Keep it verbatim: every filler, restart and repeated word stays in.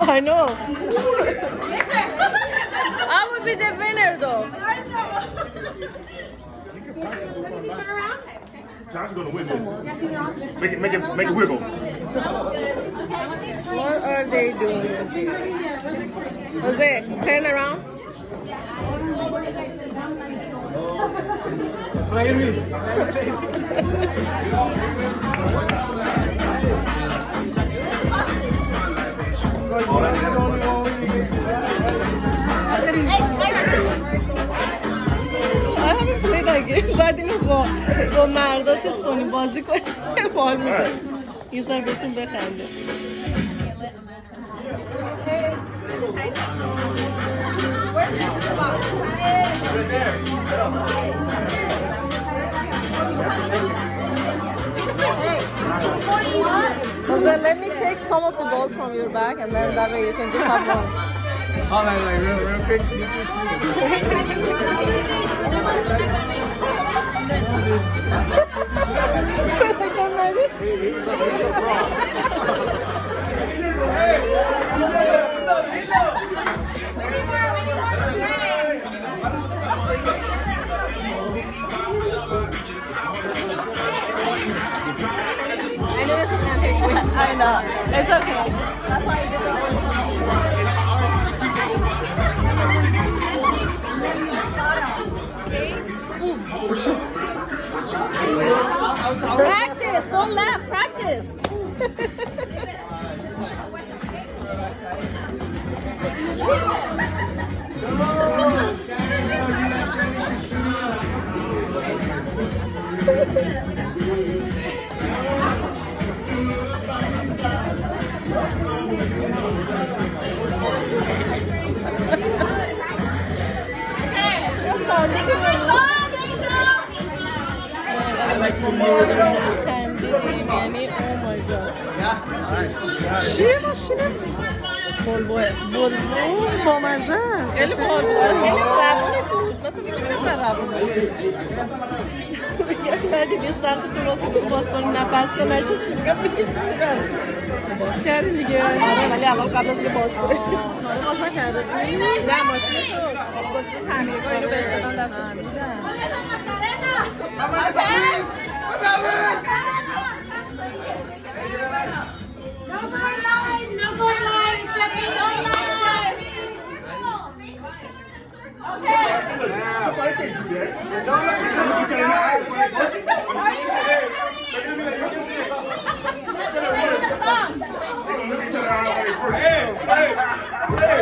I know. I would be the winner though. I know. Let me see, turn around. John's gonna win this. Make it, make it, make it wiggle. What are they doing? Jose, turn around. I haven't played that game. بعد اینو با با مردا چیز کنیم بازی کنیم حال میده. یه ذره بهشون بخنده. Well, then let me take some of the balls from your bag and then that way you can just have one. Oh, like, like real, real quick, sneaky, sneaky. I'm ready. I know this is gonna take way. I know. It's okay. That's why I did that one. Practice, don't laugh, practice. Candy, Manny, oh my god. چیه ماشینه؟ بلبوه بلبوه با مزه خیلی بلبوه خیلی زبونه بود مثل میکنه زبونه بگه بعدی بیه سرخشون واسه باز کنیم نفسته نشد چی میگم بگیش میگم باز کردیم دیگه آره ولی اول قبل از که باز کنیم آره باز نکرده نه ماشینه تو گفتی تعمیرگاه اینو بهش دادن دستش میدن No more line, no more line, Stephanie, no line. Okay. Don't let me tell you guys. Hey, hey, hey.